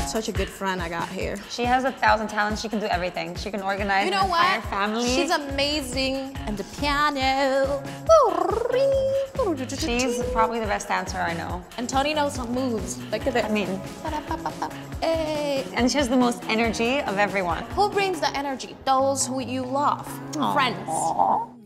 Such a good friend I got here. She has 1,000 talents. She can do everything. She can organize You know an entire what? family. She's amazing. And the piano. She's probably the best dancer I know. And Toni knows some moves. Look at it. I mean, Hey. and she has the most energy of everyone. Who brings the energy? Those who you love. Friends.